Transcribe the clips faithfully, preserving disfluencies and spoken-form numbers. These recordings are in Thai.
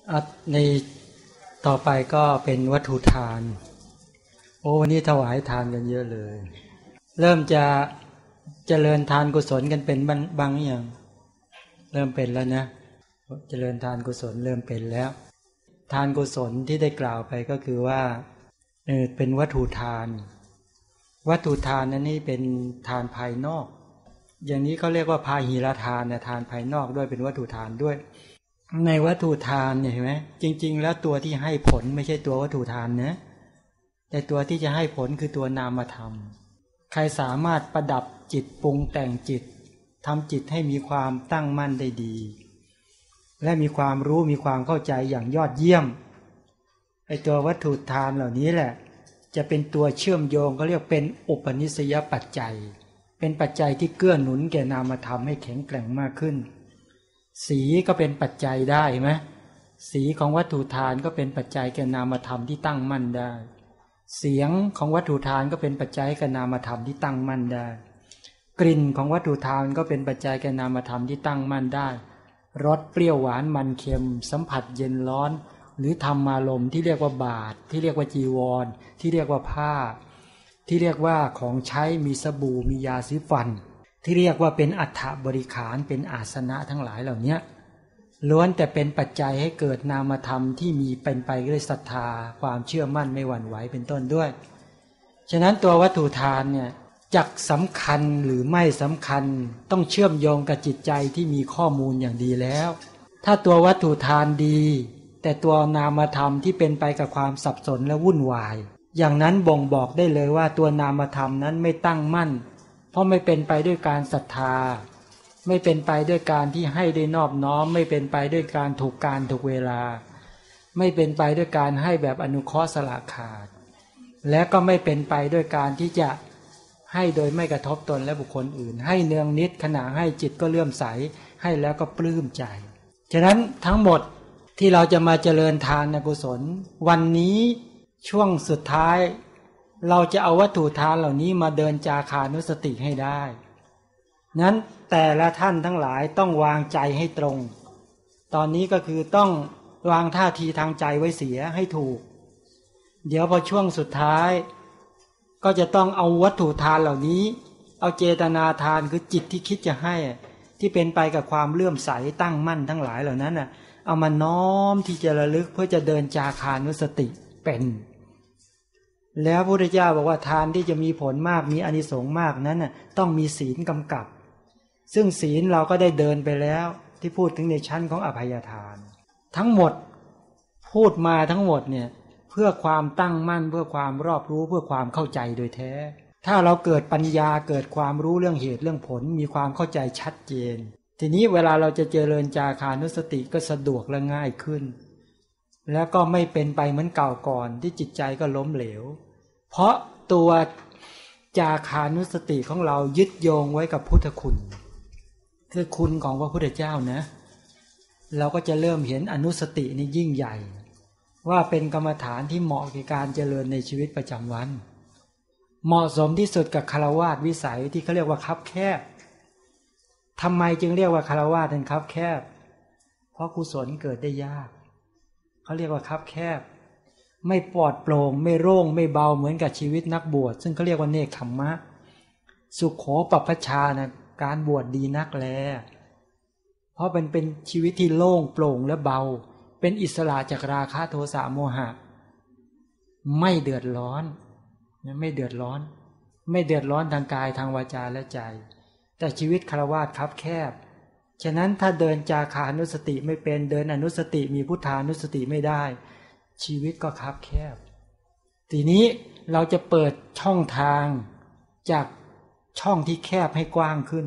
อ่ะในต่อไปก็เป็นวัตถุทานโอ้วันนี้ถวายทานกันเยอะเลยเริ่มจะเจริญทานกุศลกันเป็นบางอย่างเริ่มเป็นแล้วนะเจริญทานกุศลเริ่มเป็นแล้วทานกุศลที่ได้กล่าวไปก็คือว่าเออเป็นวัตถุทานวัตถุทานนั้นนี่เป็นทานภายนอกอย่างนี้เขาเรียกว่าพาหิรทานนะทานภายนอกด้วยเป็นวัตถุทานด้วยในวัตถุทานเนี่ยเห็นไหมจริงๆแล้วตัวที่ให้ผลไม่ใช่ตัววัตถุทานนะแต่ตัวที่จะให้ผลคือตัวนามธรรมใครสามารถประดับจิตปรุงแต่งจิตทำจิตให้มีความตั้งมั่นได้ดีและมีความรู้มีความเข้าใจอย่างยอดเยี่ยมไอตัววัตถุทานเหล่านี้แหละจะเป็นตัวเชื่อมโยงก็เรียกเป็นอุปนิสัยปัจจัยเป็นปัจจัยที่เกื้อหนุนแก่นามธรรมให้แข็งแกร่งมากขึ้นสีก็เป็นปัจจัยได้ไหมสีของวัตถุทานก็เป็นปัจจัยแก่นามธรรมที่ตั้งมั่นได้เสียงของวัตถุทานก็เป็นปัจจัยแก่นามธรรมที่ตั้งมั่นได้กลิ่นของวัตถุทานก็เป็นปัจจัยแก่นามธรรมที่ตั้งมั่นได้รสเปรี้ยวหวานมันเค็มสัมผัสเย็นร้อนหรือธรรมารมณ์ที่เรียกว่าบาตรที่เรียกว่าจีวรที่เรียกว่าผ้าที่เรียกว่าของใช้มีสบู่มียาสีฟันที่เรียกว่าเป็นอัฐบริขารเป็นอาสนะทั้งหลายเหล่านี้ล้วนแต่เป็นปัจจัยให้เกิดนามธรรมที่มีเป็นไปด้วยศรัทธาความเชื่อมั่นไม่หวั่นไหวเป็นต้นด้วยฉะนั้นตัววัตถุทานเนี่ยจักสำคัญหรือไม่สำคัญต้องเชื่อมโยงกับจิตใจที่มีข้อมูลอย่างดีแล้วถ้าตัววัตถุทานดีแต่ตัวนามธรรมที่เป็นไปกับความสับสนและวุ่นวายอย่างนั้นบ่งบอกได้เลยว่าตัวนามธรรมนั้นไม่ตั้งมั่นเพราะไม่เป็นไปด้วยการศรัทธาไม่เป็นไปด้วยการที่ให้ได้นอบน้อมไม่เป็นไปด้วยการถูกการถูกเวลาไม่เป็นไปด้วยการให้แบบอนุเคราะห์สละขาดและก็ไม่เป็นไปด้วยการที่จะให้โดยไม่กระทบตนและบุคคลอื่นให้เนืองนิดขณะให้จิตก็เลื่อมใสให้แล้วก็ปลื้มใจฉะนั้นทั้งหมดที่เราจะมาเจริญทานกุศลวันนี้ช่วงสุดท้ายเราจะเอาวัตถุทานเหล่านี้มาเดินจาคานุสติให้ได้นั้นแต่ละท่านทั้งหลายต้องวางใจให้ตรงตอนนี้ก็คือต้องวางท่าทีทางใจไว้เสียให้ถูกเดี๋ยวพอช่วงสุดท้ายก็จะต้องเอาวัตถุทานเหล่านี้เอาเจตนาทานคือจิตที่คิดจะให้ที่เป็นไปกับความเลื่อมใสตั้งมั่นทั้งหลายเหล่านั้นน่ะเอามาน้อมที่จะระลึกเพื่อจะเดินจาคานุสติเป็นแล้วพระพุทธเจ้าบอกว่าทานที่จะมีผลมากมีอานิสงส์มากนั้นน่ะต้องมีศีลกำกับซึ่งศีลเราก็ได้เดินไปแล้วที่พูดถึงในชั้นของอภัยทานทั้งหมดพูดมาทั้งหมดเนี่ยเพื่อความตั้งมั่นเพื่อความรอบรู้เพื่อความเข้าใจโดยแท้ถ้าเราเกิดปัญญาเกิดความรู้เรื่องเหตุเรื่องผลมีความเข้าใจชัดเจนทีนี้เวลาเราจะเจริญจาคานุสติก็สะดวกและง่ายขึ้นแล้วก็ไม่เป็นไปเหมือนเก่าก่อนที่จิตใจก็ล้มเหลวเพราะตัวจาคานุสติของเรายึดโยงไว้กับพุทธคุณคือคุณของพระพุทธเจ้านะเราก็จะเริ่มเห็นอนุสตินี่ยิ่งใหญ่ว่าเป็นกรรมฐานที่เหมาะกับการเจริญในชีวิตประจำวันเหมาะสมที่สุดกับฆราวาสวิสัยที่เขาเรียกว่าคับแคบทำไมจึงเรียกว่าฆราวาสเป็นคับแคบเพราะกุศลเกิดได้ยากเขาเรียกว่าคับแคบไม่ปลอดโปร่งไม่โล่งไม่เบาเหมือนกับชีวิตนักบวชซึ่งเขาเรียกว่าเนคขมมะสุขโขปัปพชานะการบวชดีนักแลเพราะมันเป็นชีวิตที่โล่งโปร่งและเบาเป็นอิสระจากราคะโทสะโมหะไม่เดือดร้อนไม่เดือดร้อนไม่เดือดร้อนทางกายทางวาจาและใจแต่ชีวิตฆราวาสคับแคบฉะนั้นถ้าเดินจาคานุสติไม่เป็นเดินอนุสติมีพุทธานุสติไม่ได้ชีวิตก็คับแคบทีนี้เราจะเปิดช่องทางจากช่องที่แคบให้กว้างขึ้น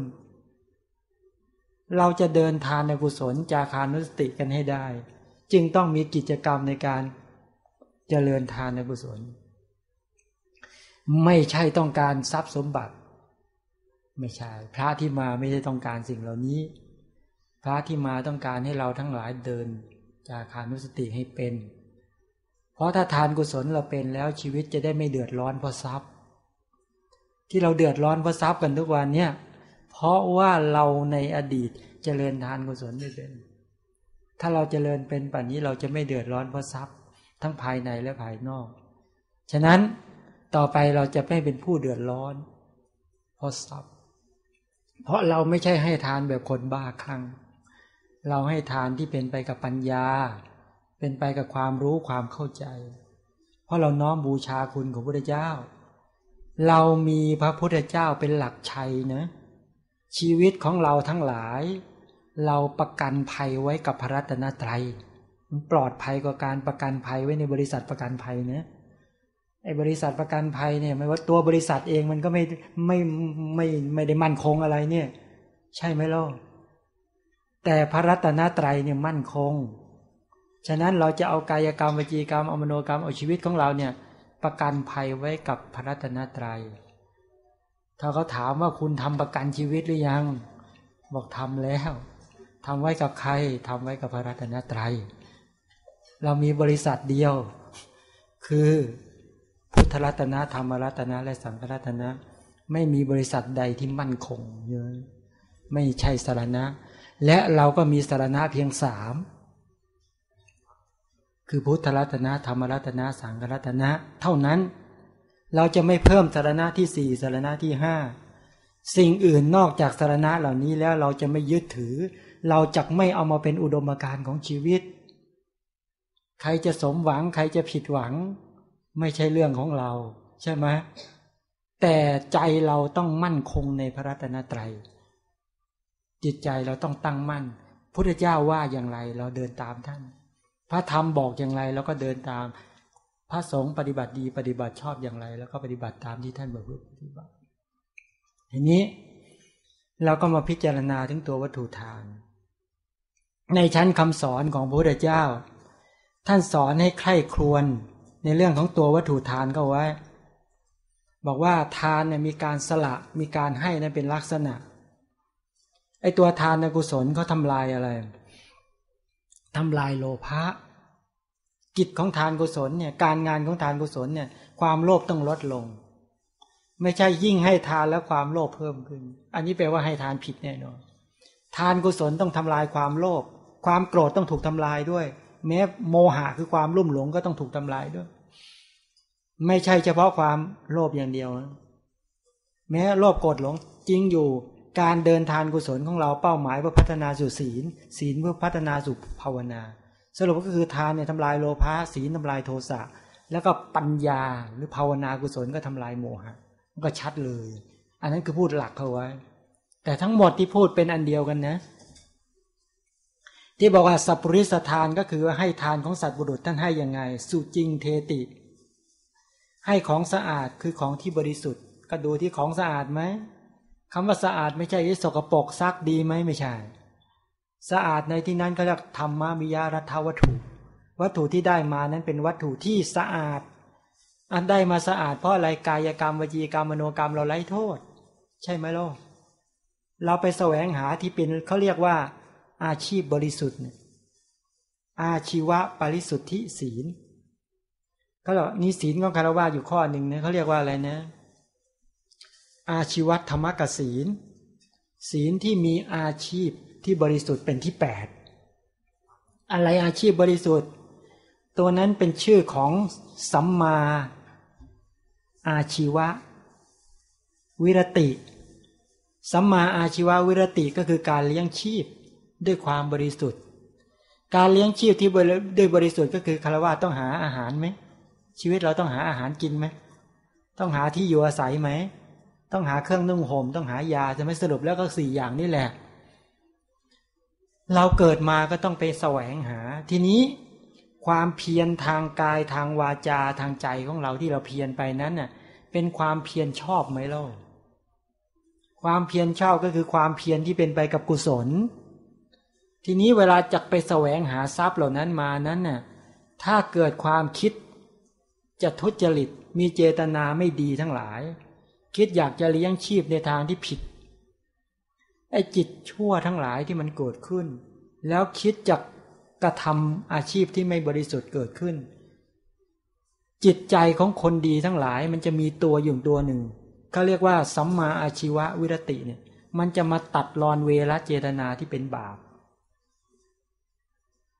เราจะเดินทานในกุศลจาคานุสติกันให้ได้จึงต้องมีกิจกรรมในการเจริญทานในกุศลไม่ใช่ต้องการทรัพย์สมบัติไม่ใช่พระที่มาไม่ได้ต้องการสิ่งเหล่านี้พระที่มาต้องการให้เราทั้งหลายเดินจาคานุสติให้เป็นเพราะถ้าทานกุศลเราเป็นแล้วชีวิตจะได้ไม่เดือดร้อนเพราะทรัพย์ที่เราเดือดร้อนเพราะทรัพย์กันทุกวันเนี่ยเพราะว่าเราในอดีตเจริญทานกุศลไม่เป็นถ้าเราเจริญเป็นป่านนี้เราจะไม่เดือดร้อนเพราะทรัพย์ทั้งภายในและภายนอกฉะนั้นต่อไปเราจะไม่เป็นผู้เดือดร้อนเพราะทรัพย์เพราะเราไม่ใช่ให้ทานแบบคนบ้าคลั่งเราให้ทานที่เป็นไปกับปัญญาเป็นไปกับความรู้ความเข้าใจเพราะเราน้อมบูชาคุณของพระพุทธเจ้าเรามีพระพุทธเจ้าเป็นหลักชัยนะชีวิตของเราทั้งหลายเราประกันภัยไว้กับพระรัตนตรัยมันปลอดภัยกว่าการประกันภัยไว้ในบริษัทประกันภัยนะไอ้บริษัทประกันภัยเนี่ยไม่ว่าตัวบริษัทเองมันก็ไม่ไม่ไม่ไม่ได้มั่นคงอะไรเนี่ยใช่ไหมล่ะแต่พระรัตนตรัยเนี่ยมั่นคงฉะนั้นเราจะเอากายกรรมวจีกรรมเอามโนกรรมเอาชีวิตของเราเนี่ยประกันภัยไว้กับพระรัตนตรัยถ้าเขาถามว่าคุณทำประกันชีวิตหรือยังบอกทำแล้วทำไว้กับใครทำไว้กับพระรัตนตรัยเรามีบริษัทเดียวคือพุทธรัตนะธรรมรัตนะและสังฆรัตนะไม่มีบริษัทใดที่มั่นคงเยอะไม่ใช่สรณะและเราก็มีสรณะเพียงสามคือพุทธรัตนะธรรมรัตนะสังฆรัตนะเท่านั้นเราจะไม่เพิ่มสรณะที่สี่สรณะที่ห้าสิ่งอื่นนอกจากสรณะเหล่านี้แล้วเราจะไม่ยึดถือเราจะไม่เอามาเป็นอุดมการณ์ของชีวิตใครจะสมหวังใครจะผิดหวังไม่ใช่เรื่องของเราใช่ไหมแต่ใจเราต้องมั่นคงในพระรัตนตรัยจิตใจเราต้องตั้งมั่นพุทธเจ้าว่าอย่างไรเราเดินตามท่านพระธรรมบอกอย่างไรเราก็เดินตามพระสงฆ์ปฏิบัติดีปฏิบัติชอบอย่างไรแล้วก็ปฏิบัติตามที่ท่านบอกปฏิบัติทีนี้เราก็มาพิจารณาถึงตัววัตถุทานในชั้นคำสอนของพระพุทธเจ้าท่านสอนให้ใคร่ครวญในเรื่องของตัววัตถุทานก็ไว้บอกว่าทานเนี่ยมีการสละมีการให้นั้นเป็นลักษณะไอ้ตัวทานกุศลเขาทำลายอะไรทำลายโลภะกิจของทานกุศลเนี่ยการงานของทานกุศลเนี่ยความโลภต้องลดลงไม่ใช่ยิ่งให้ทานแล้วความโลภเพิ่มขึ้นอันนี้แปลว่าให้ทานผิดแน่นอนทานกุศลต้องทำลายความโลภความโกรธต้องถูกทำลายด้วยแม้โมหะคือความลุ่มหลงก็ต้องถูกทำลายด้วยไม่ใช่เฉพาะความโลภอย่างเดียวแม้โลภโกรธหลงจริงอยู่การเดินทานกุศลของเราเป้าหมายเพื่อพัฒนาสู่ศีลศีลเพื่อพัฒนาสู่ภาวนาสรุปก็คือทานเนี่ยทำลายโลภะศีลทำลายโทสะแล้วก็ปัญญาหรือภาวนากุศลก็ทำลายโมหะมันก็ชัดเลยอันนั้นคือพูดหลักเขาไว้แต่ทั้งหมดที่พูดเป็นอันเดียวกันนะที่บอกว่าสัพปริสทานก็คือให้ทานของสัตว์บุรุษท่านให้ยังไงสุจริงเทติให้ของสะอาดคือของที่บริสุทธิ์ก็ดูที่ของสะอาดไหมคำว่าสะอาดไม่ใช่สกปรกซักดีไหมไม่ใช่สะอาดในที่นั้นเขาเรียกธรรมมิยรัตวัตถุวัตถุที่ได้มานั้นเป็นวัตถุที่สะอาดอันได้มาสะอาดเพราะอะไรกายกรรมวจีกรรมมโนกรรมเราไร้โทษใช่ไหมล่ะเราไปแสวงหาที่เป็นเขาเรียกว่าอาชีพบริสุทธิ์อาชีวะปริสุทธิศีลเขาบอกนี่ศีลของคฤหัสถ์อยู่ข้อหนึ่งนะเขาเรียกว่าอะไรนะอาชีวธรรมกศีลศีลที่มีอาชีพที่บริสุทธิ์เป็นที่แปดอะไรอาชีพบริสุทธิ์ตัวนั้นเป็นชื่อของสัมมาอาชีวะวิรติสัมมาอาชีวะวิรติก็คือการเลี้ยงชีพด้วยความบริสุทธิ์การเลี้ยงชีพที่ด้วยบริสุทธิ์ก็คือคฤหัสถ์ต้องหาอาหารไหมชีวิตเราต้องหาอาหารกินไหมต้องหาที่อยู่อาศัยไหมต้องหาเครื่องนุ่งห่มต้องหายาจะไม่สรุปแล้วก็สี่อย่างนี่แหละเราเกิดมาก็ต้องไปแสวงหาทีนี้ความเพียรทางกายทางวาจาทางใจของเราที่เราเพียรไปนั้นน่ะเป็นความเพียรชอบไหมเล่าความเพียรชอบก็คือความเพียรที่เป็นไปกับกุศลทีนี้เวลาจะไปแสวงหาทรัพย์เหล่านั้นมานั้นน่ะถ้าเกิดความคิดจะทุจริตมีเจตนาไม่ดีทั้งหลายคิดอยากจะเลี้ยงชีพในทางที่ผิดไอ้จิตชั่วทั้งหลายที่มันเกิดขึ้นแล้วคิดจะกระทำอาชีพที่ไม่บริสุทธิ์เกิดขึ้นจิตใจของคนดีทั้งหลายมันจะมีตัวอยู่ตัวหนึ่งเขาเรียกว่าสัมมาอาชีวะวิรติเนี่ยมันจะมาตัดรอนเวรเจตนาที่เป็นบาป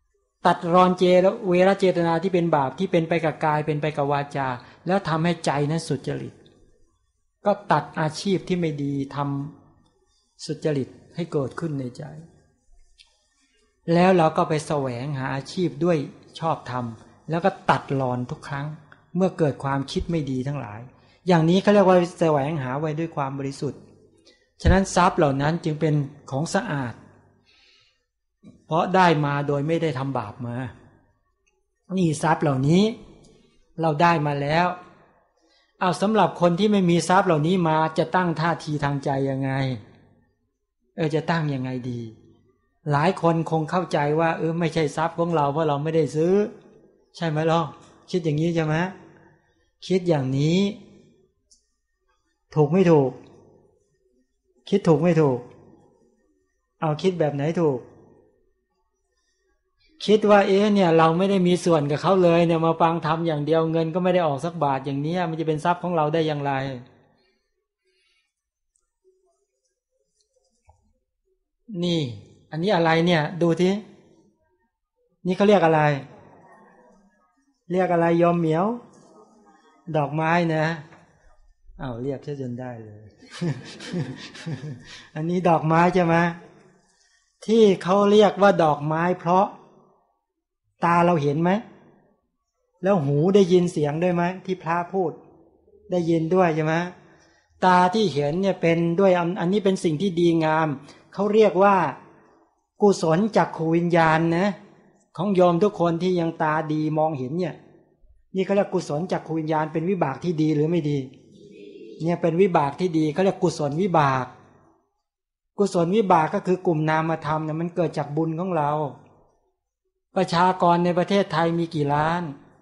ตัดรอนเจเวรเจตนาที่เป็นบาปที่เป็นไปกับกายเป็นไปกับวาจาแล้วทำให้ใจนั้นสุจริตก็ตัดอาชีพที่ไม่ดีทำสุจริตให้เกิดขึ้นในใจแล้วเราก็ไปแสวงหาอาชีพด้วยชอบธรรมแล้วก็ตัดรอนทุกครั้งเมื่อเกิดความคิดไม่ดีทั้งหลายอย่างนี้เขาเรียกว่าแสวงหาไว้ด้วยความบริสุทธิ์ฉะนั้นทรัพย์เหล่านั้นจึงเป็นของสะอาดเพราะได้มาโดยไม่ได้ทำบาปมานี่ทรัพย์เหล่านี้เราได้มาแล้วเอาสำหรับคนที่ไม่มีทรัพย์เหล่านี้มาจะตั้งท่าทีทางใจยังไงเออจะตั้งยังไงดีหลายคนคงเข้าใจว่าเออไม่ใช่ทรัพย์ของเราเพราะเราไม่ได้ซื้อใช่ไหมล่ะคิดอย่างนี้ใช่ไหมคิดอย่างนี้ถูกไม่ถูกคิดถูกไม่ถูกเอาคิดแบบไหนถูกคิดว่าเอ๊ะเนี่ยเราไม่ได้มีส่วนกับเขาเลยเนี่ยมาฟังธรรมอย่างเดียวเงินก็ไม่ได้ออกสักบาทอย่างนี้มันจะเป็นทรัพย์ของเราได้อย่างไรนี่อันนี้อะไรเนี่ยดูทีนี่เขาเรียกอะไรเรียกอะไรยอมเหมียวดอกไม้นะอ้าวเรียกซะจนได้เลย อันนี้ดอกไม้ใช่ไหมที่เขาเรียกว่าดอกไม้เพราะตาเราเห็นไหมแล้วหูได้ยินเสียงด้วยไหมที่พระพูดได้ยินด้วยใช่ไหมตาที่เห็นเนี่ยเป็นด้วยอันนี้เป็นสิ่งที่ดีงามเขาเรียกว่ากุศลจักขวิญญาณนะของโยมทุกคนที่ยังตาดีมองเห็นเนี่ยนี่เขาเรียกกุศลจักขวิญญาณเป็นวิบากที่ดีหรือไม่ดีเนี่ยเป็นวิบากที่ดีเขาเรียกกุศลวิบากกุศลวิบากก็คือกลุ่มนามธรรมเนี่ยมันเกิดจากบุญของเราประชากรในประเทศไทยมีกี่ล้าน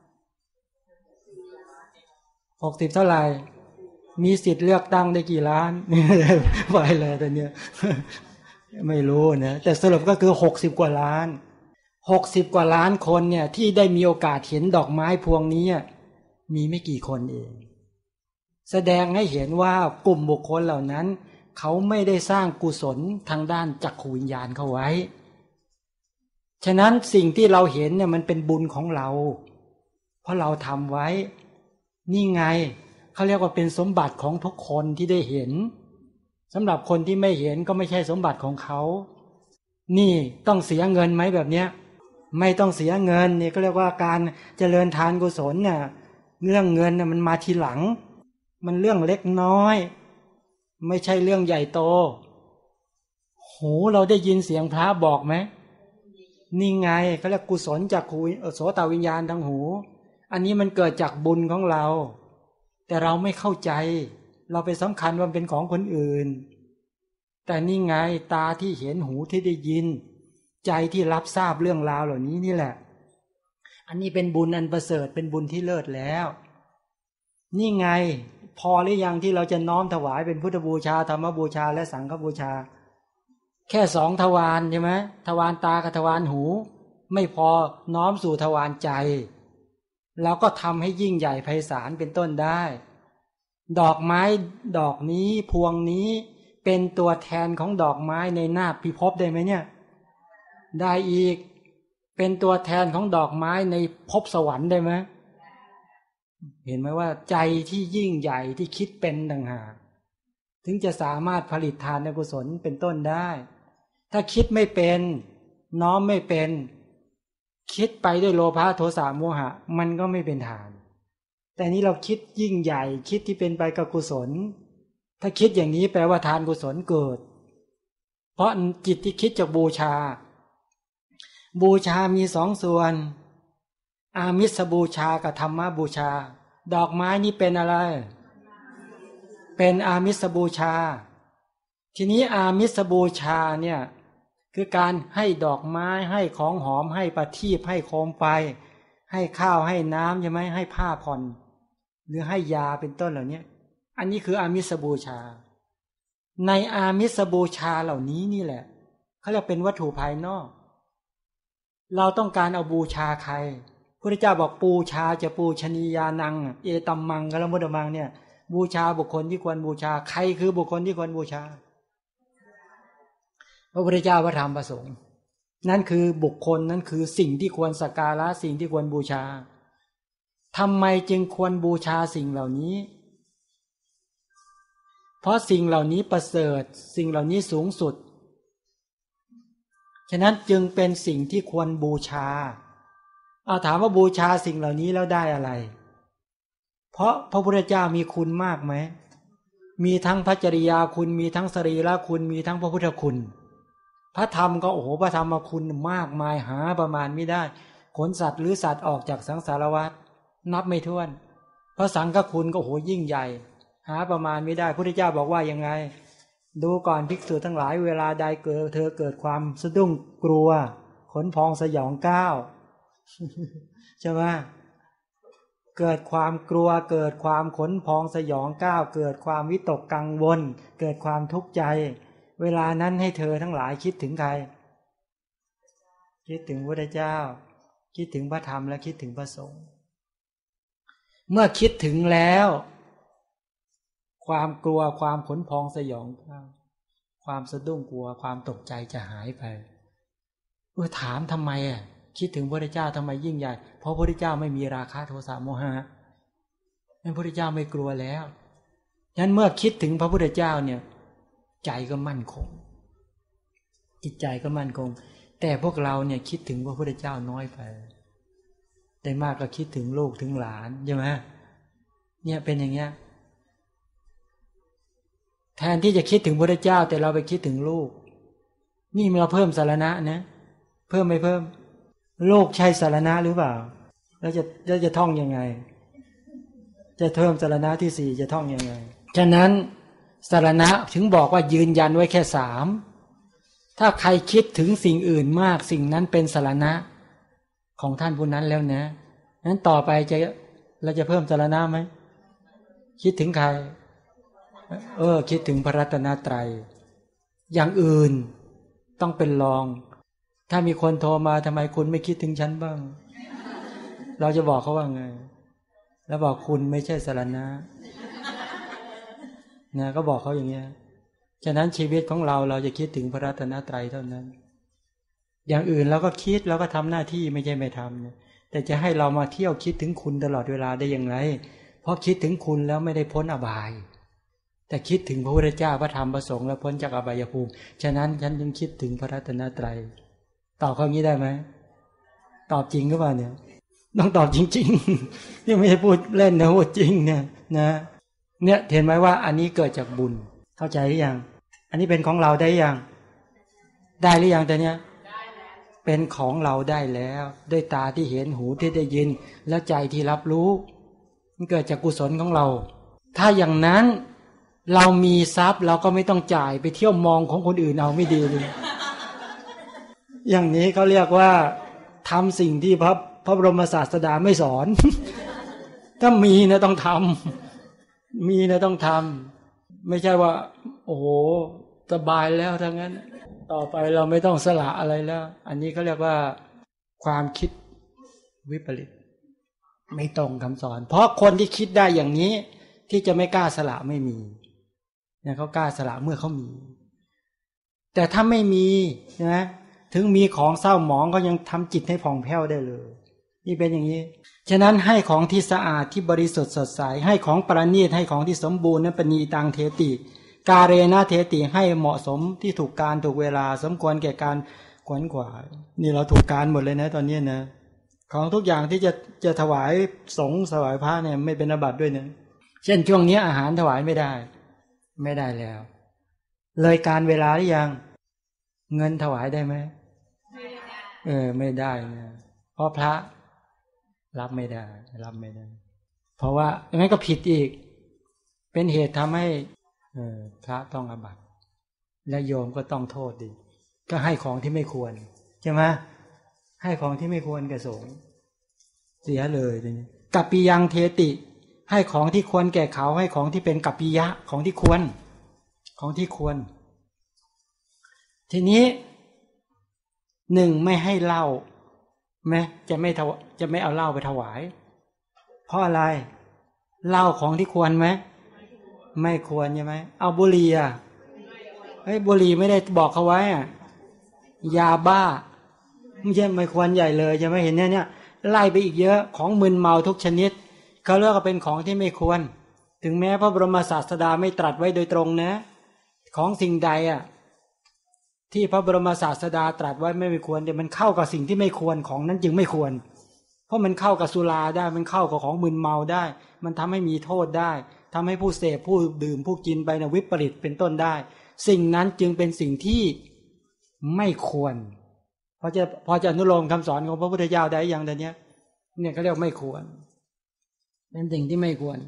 หกสิบเท่าไหร่มีสิทธิ์เลือกตั้งได้กี่ล้านไปเลยตอนเนี้ยไม่รู้นะแต่สรุปก็คือหกสิบกว่าล้านหกสิบกว่าล้านคนเนี่ยที่ได้มีโอกาสเห็นดอกไม้พวงนี้มีไม่กี่คนเองแสดงให้เห็นว่ากลุ่มบุคคลเหล่านั้นเขาไม่ได้สร้างกุศลทางด้านจักขวิญญาณเข้าไว้ฉะนั้นสิ่งที่เราเห็นเนี่ยมันเป็นบุญของเราเพราะเราทำไว้นี่ไงเขาเรียกว่าเป็นสมบัติของทุกคนที่ได้เห็นสำหรับคนที่ไม่เห็นก็ไม่ใช่สมบัติของเขานี่ต้องเสียเงินไหมแบบเนี้ยไม่ต้องเสียเงินนี่ก็เรียกว่าการเจริญทานกุศลเนี่ยเรื่องเงินน่ะมันมาทีหลังมันเรื่องเล็กน้อยไม่ใช่เรื่องใหญ่โตหูเราได้ยินเสียงพระบอกไหมนี่ไงเขาเรียกกุศลจากขุโสตวิญญาณทางหูอันนี้มันเกิดจากบุญของเราแต่เราไม่เข้าใจเราไปสำคัญว่าเป็นของคนอื่นแต่นี่ไงตาที่เห็นหูที่ได้ยินใจที่รับทราบเรื่องราวเหล่านี้นี่แหละอันนี้เป็นบุญอันประเสริฐเป็นบุญที่เลิศแล้วนี่ไงพอหรือยังที่เราจะน้อมถวายเป็นพุทธบูชาธรรมบูชาและสังฆบูชาแค่สองทวารใช่ไหมทวารตากับทวารหูไม่พอน้อมสู่ทวารใจแล้วก็ทำให้ยิ่งใหญ่ไพศาลเป็นต้นได้ดอกไม้ดอกนี้พวงนี้เป็นตัวแทนของดอกไม้ในนาคพิภพได้ไหมเนี่ยได้อีกเป็นตัวแทนของดอกไม้ในภพสวรรค์ได้ไหมเห็นไหมว่าใจที่ยิ่งใหญ่ที่คิดเป็นต่างหากถึงจะสามารถผลิตทานกุศลเป็นต้นได้ถ้าคิดไม่เป็นน้อมไม่เป็นคิดไปด้วยโลภะโทสะโมหะมันก็ไม่เป็นทานแต่นี้เราคิดยิ่งใหญ่คิดที่เป็นไปกับกุศลถ้าคิดอย่างนี้แปลว่าทานกุศลเกิดเพราะจิตที่คิดจากบูชาบูชามีสองส่วนอามิสบูชากับธรรมบูชาดอกไม้นี่เป็นอะไรเป็นอามิสบูชาทีนี้อามิสบูชาเนี่ยคือการให้ดอกไม้ให้ของหอมให้ประทีปให้โคมไฟให้ข้าวให้น้ำใช่ไหมให้ผ้าผ่อนหรือให้ยาเป็นต้นเหล่านี้อันนี้คืออามิสบูชาในอามิสบูชาเหล่านี้นี่แหละเขาเรียกเป็นวัตถุภายนอกเราต้องการเอาบูชาใครพระพุทธเจ้าบอกปูชาจะปูชนียานังเอตัมมังกะละมุตตมังเนี่ยบูชาบุคคลที่ควรบูชาใครคือบุคคลที่ควรบูชาพระพุทธเจ้าพระธรรมพระสงฆ์นั่นคือบุคคลนั่นคือสิ่งที่ควรสักการะสิ่งที่ควรบูชาทำไมจึงควรบูชาสิ่งเหล่านี้เพราะสิ่งเหล่านี้ประเสริฐสิ่งเหล่านี้สูงสุดฉะนั้นจึงเป็นสิ่งที่ควรบูชาเอาถามว่าบูชาสิ่งเหล่านี้แล้วได้อะไรเพราะพระพุทธเจ้ามีคุณมากไหมมีทั้งพระจริยาคุณมีทั้งสรีระคุณมีทั้งพระพุทธคุณพระธรรมก็โอ้โหพระธรรมคุณมากมายหาประมาณไม่ได้ขนสัตว์หรือสัตว์ออกจากสังสารวัฏนับไม่ถ้วนพระสังฆคุณก็โอ้โหยิ่งใหญ่หาประมาณไม่ได้พระพุทธเจ้าบอกว่ายังไงดูก่อนภิกษุทั้งหลายเวลาใดเกิดเธอเกิดความสะดุ้งกลัวขนพองสยองก้าวใช่ไหมเกิดความกลัวเกิดความขนพองสยองก้าวเกิดความวิตกกังวลเกิดความทุกข์ใจเวลานั้นให้เธอทั้งหลายคิดถึงใครคิดถึงพระพุทธเจ้าคิดถึงพระธรรมและคิดถึงพระสงฆ์เมื่อคิดถึงแล้วความกลัวความขนพองสยองก้าวความสะดุ้งกลัวความตกใจจะหายไปเออถามทำไมอ่ะคิดถึงพระพุทธเจ้าทำไมยิ่งใหญ่เพราะพระพุทธเจ้าไม่มีราคะโทสะโมหะพระพุทธเจ้าไม่กลัวแล้วฉะนั้นเมื่อคิดถึงพระพุทธเจ้าเนี่ยใจก็มั่นคงจิตใจก็มั่นคงแต่พวกเราเนี่ยคิดถึงพระพุทธเจ้าน้อยไปแต่มากก็คิดถึงลูกถึงหลานใช่ไหมเนี่ยเป็นอย่างเงี้ยแทนที่จะคิดถึงพระพุทธเจ้าแต่เราไปคิดถึงลูกนี่เราเพิ่มสารณะนะเพิ่มไม่เพิ่มลูกใช่สารณะหรือเปล่าแล้วจะแล้วจะท่องยังไงจะเพิ่มสารณะที่สี่จะท่องยังไงฉะนั้นสารณะถึงบอกว่ายืนยันไว้แค่สามถ้าใครคิดถึงสิ่งอื่นมากสิ่งนั้นเป็นสารณะของท่านผู้นั้นแล้วนะนั้นต่อไปจะเราจะเพิ่มสารณะไหมคิดถึงใครเออคิดถึงพระรัตนตรัยอย่างอื่นต้องเป็นรองถ้ามีคนโทรมาทำไมคุณไม่คิดถึงฉันบ้างเราจะบอกเขาว่าไงแล้วบอกคุณไม่ใช่สรณะนะก็บอกเขาอย่างเงี้ยฉะนั้นชีวิตของเราเราจะคิดถึงพระรัตนตรัยเท่านั้นอย่างอื่นเราก็คิดเราก็ทำหน้าที่ไม่ใช่ไม่ทำเนี่ยแต่จะให้เรามาเที่ยวคิดถึงคุณตลอดเวลาได้อย่างไรเพราะคิดถึงคุณแล้วไม่ได้พ้นอบายแต่คิดถึงพระพุทธเจ้าพระธรรมพระสงฆ์แล้วพ้นจากอบายภูมิฉะนั้นฉันจึงคิดถึงพระรัตนตรัยตอบเขางี้ได้ไหมตอบจริงหรือเปล่าเนี่ยต้องตอบจริงๆนี่ไม่ใช่พูดเล่นนะพูดจริงเนี่ยนะเนี่ยเห็นไหมว่าอันนี้เกิดจากบุญเข้าใจหรือยังอันนี้เป็นของเราได้ยังได้หรือยังแต่เนี้ยเป็นของเราได้แล้วด้วยตาที่เห็นหูที่ได้ยินแล้วใจที่รับรู้มันเกิดจากกุศลของเราถ้าอย่างนั้นเรามีทรัพย์เราก็ไม่ต้องจ่ายไปเที่ยวมองของคนอื่นเอาไม่ดีเลยอย่างนี้เขาเรียกว่าทำสิ่งที่พระพระบรมศาสดาไม่สอน ถ้ามีนะต้องทำมีนะต้องทำไม่ใช่ว่าโอ้โหสบายแล้วทั้งนั้นต่อไปเราไม่ต้องสละอะไรแล้วอันนี้เขาเรียกว่าความคิดวิปริตไม่ตรงคำสอนเพราะคนที่คิดได้อย่างนี้ที่จะไม่กล้าสละไม่มีเนี่ยเขากล้าสละเมื่อเขามีแต่ถ้าไม่มีนะถึงมีของเศร้าหมองก็ยังทำจิตให้ผ่องแผ้วได้เลยนี่เป็นอย่างนี้ฉะนั้นให้ของที่สะอาดที่บริสุทธิ์สดใสให้ของประณีตให้ของที่สมบูรณ์นั้นปณีตังเทติกาเรนะเทติให้เหมาะสมที่ถูกการถูกเวลาสมควรแก่การขวนขวายนี่เราถูกการหมดเลยนะตอนนี้นะของทุกอย่างที่จะจะถวายสงฆ์ถวายพระเนี่ยไม่เป็นอาบัติด้วยนะเช่นช่วงนี้อาหารถวายไม่ได้ไม่ได้แล้วเลยการเวลาหรือยังเงินถวายได้ไหมเออไม่ได้นะเพราะพระรับไม่ได้รับไม่ได้เพราะว่าอย่างนั้นก็ผิดอีกเป็นเหตุทำให้เออพระต้องอาบัติและโยมก็ต้องโทษดิก็ให้ของที่ไม่ควรใช่ไหมให้ของที่ไม่ควรแก่สงฆ์เสียเลยทีนี้กัปปิยังเทติให้ของที่ควรแก่เขาให้ของที่เป็นกัปปิยะของที่ควรของที่ควรทีนี้หนึ่งไม่ให้เหล้าไหมจะไม่จะไม่เอาเหล้าไปถวายเพราะอะไรเหล้าของที่ควรไหมไม่ควรใช่ไหมเอาบุหรี่อ่ะเฮ้ยบุหรี่ไม่ได้บอกเขาไว้อ่ะยาบ้าไม่ใช่ไม่ควรใหญ่เลยใช่ไหมเห็นเนี่ยเนี่ยไล่ไปอีกเยอะของมึนเมาทุกชนิดเขาเรียกว่าเป็นของที่ไม่ควรถึงแม้พระบรมศาสดาไม่ตรัสไว้โดยตรงนะของสิ่งใดอ่ะที่พระบรมศาสดาตรัสไว้ไม่ควรแต่มันเข้ากับสิ่งที่ไม่ควรของนั้นจึงไม่ควรเพราะมันเข้ากับสุราได้มันเข้ากับของมึนเมาได้มันทำให้มีโทษได้ทำให้ผู้เสพผู้ดื่มผู้กินไปนะวิปริตเป็นต้นได้สิ่งนั้นจึงเป็นสิ่งที่ไม่ควรพอจะพอจะอนุโลมคำสอนของพระพุทธเจ้าได้อย่างเดียวนี้เนี่ยเขาเรียกไม่ควรเป็นสิ่งที่ไม่ควร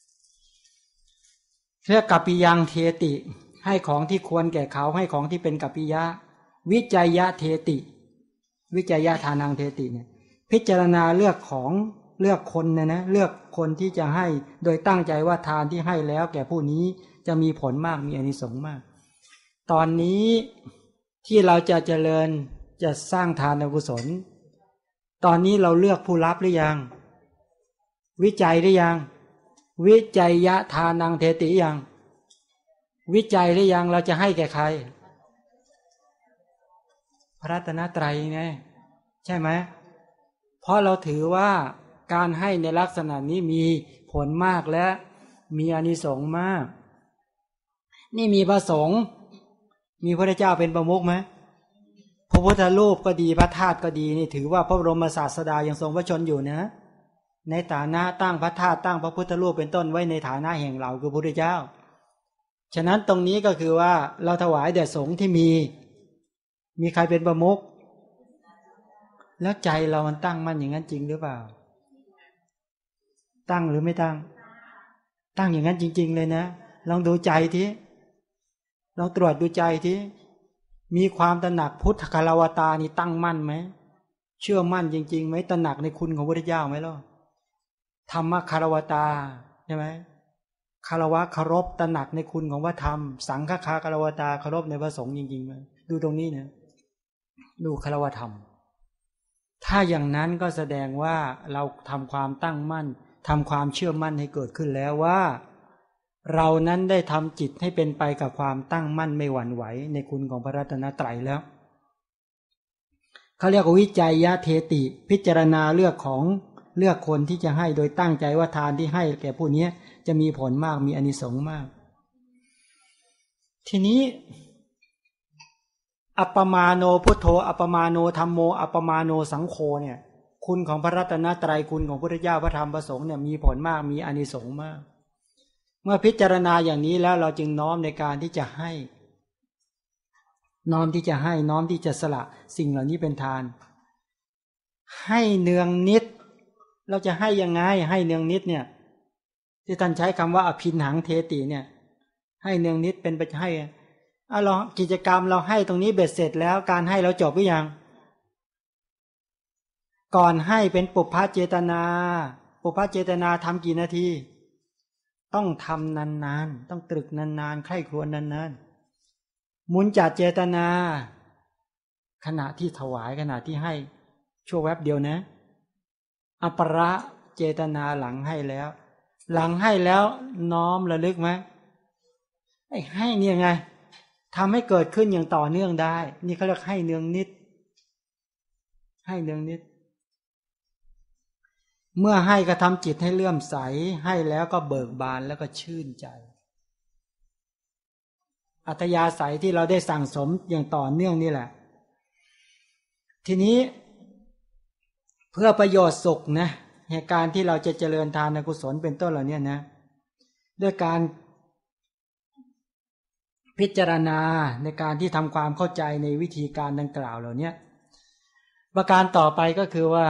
เรียกกัปปิยังเทติให้ของที่ควรแก่เขาให้ของที่เป็นกัปปิยะวิจัยยะเทติวิจัยยะทานังเทติเนี่ยพิจารณาเลือกของเลือกคนนะนะเลือกคนที่จะให้โดยตั้งใจว่าทานที่ให้แล้วแก่ผู้นี้จะมีผลมากมีอานิสงส์มากตอนนี้ที่เราจะเจริญจะสร้างทานกุศลตอนนี้เราเลือกผู้รับหรือยังวิจัยหรือยังวิจัยยะทานังเทติยังวิจัยหรือยังเราจะให้แก่ใครพระรัตนตรัยไงใช่ไหมเพราะเราถือว่าการให้ในลักษณะนี้มีผลมากและมีอานิสงส์มากนี่มีพระสงฆ์มีพระเจ้าเป็นประมุขไหมพระพุทธรูปก็ดีพระธาตุก็ดีนี่ถือว่าพระบรมศาสดายังทรงพระชนอยู่นะในฐานะตั้งพระธาตุตั้งพระพุทธรูปเป็นต้นไว้ในฐานะแห่งเราคือพระพุทธเจ้าฉะนั้นตรงนี้ก็คือว่าเราถวายแด่สงฆ์ที่มีมีใครเป็นประมุขแล้วใจเรามันตั้งมั่นอย่างนั้นจริงหรือเปล่าตั้งหรือไม่ตั้งตั้งอย่างนั้นจริงๆเลยนะลองดูใจทีลองตรวจดูใจทีมีความตระหนักพุทธคารวตานี่ตั้งมั่นไหมเชื่อมั่นจริงๆไหมตระหนักในคุณของพระพุทธเจ้าไหมล่ะธรรมคารวตาใช่ไหมคารวะเคารพตระหนักในคุณของพระธรรมสังฆคาคารวตาเคารพในพระสงฆ์จริงๆไหมดูตรงนี้เนี่ยดูคารวธรรมถ้าอย่างนั้นก็แสดงว่าเราทำความตั้งมั่นทำความเชื่อมั่นให้เกิดขึ้นแล้วว่าเรานั้นได้ทำจิตให้เป็นไปกับความตั้งมั่นไม่หวั่นไหวในคุณของพระรัตนตรัยแล้วเขาเรียกว่าวิจัยยะเทติพิจารณาเลือกของเลือกคนที่จะให้โดยตั้งใจว่าทานที่ให้แก่ผู้นี้จะมีผลมากมีอานิสงส์มากทีนี้อัปปมาโนพุทโธอัปปมาโนธัมโมอัปปมาโนสังโฆเนี่ยคุณของพระรัตนตรัยคุณของพระพุทธเจ้าพระธรรมพระสงฆ์เนี่ยมีผลมากมีอานิสงส์มากเมื่อพิจารณาอย่างนี้แล้วเราจึงน้อมในการที่จะให้น้อมที่จะให้น้อมที่จะสละสิ่งเหล่านี้เป็นทานให้เนืองนิดเราจะให้ยังไงให้เนืองนิดเนี่ยที่ท่านใช้คำว่าอภินหังเทติเนี่ยให้เนืองนิดเป็นไปให้เอาเรากิจกรรมเราให้ตรงนี้เบ็ดเสร็จแล้วการให้เราจบหรือยังก่อนให้เป็นปุพพเจตนาปุพพเจตนาทำกี่นาทีต้องทำนานๆต้องตรึกนานๆใคร่ครวญนานๆมุนจัดเจตนาขณะที่ถวายขณะที่ให้ชั่วแวบเดียวนะอัประเจตนาหลังให้แล้วหลังให้แล้วน้อมระลึกไหมไอ้ให้เนี่ยไงทำให้เกิดขึ้นอย่างต่อเนื่องได้นี่เขาเรียกให้เนืองนิดให้เนืองนิดเมื่อให้ก็ทำจิตให้เลื่อมใสให้แล้วก็เบิกบานแล้วก็ชื่นใจอัธยาศัยที่เราได้สั่งสมอย่างต่อเนื่องนี่แหละทีนี้เพื่อประโยชน์สุขนะเหตุการณ์ที่เราจะเจริญทานกุศลเป็นต้นเหล่านี้นะด้วยการพิจารณาในการที่ทำความเข้าใจในวิธีการดังกล่าวเหล่านี้ประการต่อไปก็คือว่า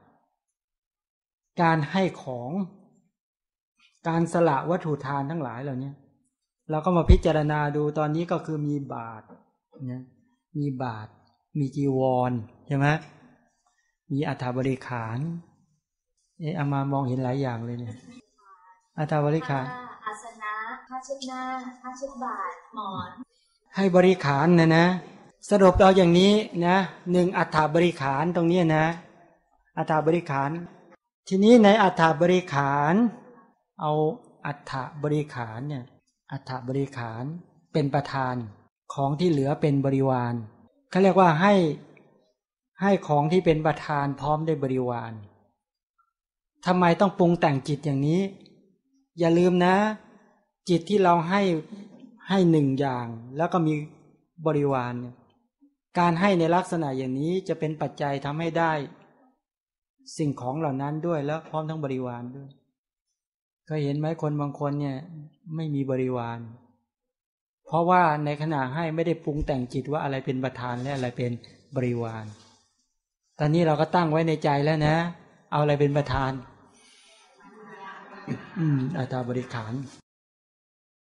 การให้ของการสละวัตถุทานทั้งหลายเหล่านี้เราก็มาพิจารณาดูตอนนี้ก็คือมีบาตรนะมีบาตรมีจีวรใช่ไหมมีอัฐบริขารเอ๊ะเอามามองเห็นหลายอย่างเลยเนี่ยอัฐบริขารอาสนะผ้าเช็ดหน้าผ้าเช็ดบาตรหมอนให้บริขารนะนะสรุปเอาอย่างนี้นะหนึ่งอัฐบริขารตรงนี้นะอัฐบริขารทีนี้ในอัฐบริขารเอาอัฐบริขารเนี่ยอัฐบริขารเป็นประธานของที่เหลือเป็นบริวารเขาเรียกว่าให้ให้ของที่เป็นประธานพร้อมด้วยบริวารทำไมต้องปรุงแต่งจิตอย่างนี้อย่าลืมนะจิตที่เราให้ให้หนึ่งอย่างแล้วก็มีบริวารเนี่ยการให้ในลักษณะอย่างนี้จะเป็นปัจจัยทำให้ได้สิ่งของเหล่านั้นด้วยแล้วพร้อมทั้งบริวารด้วยก็เห็นไหมคนบางคนเนี่ยไม่มีบริวารเพราะว่าในขณะให้ไม่ได้ปรุงแต่งจิตว่าอะไรเป็นประธานและอะไรเป็นบริวารตอนนี้เราก็ตั้งไว้ในใจแล้วนะเอาอะไรเป็นประธานอืมอัตตาบริขาร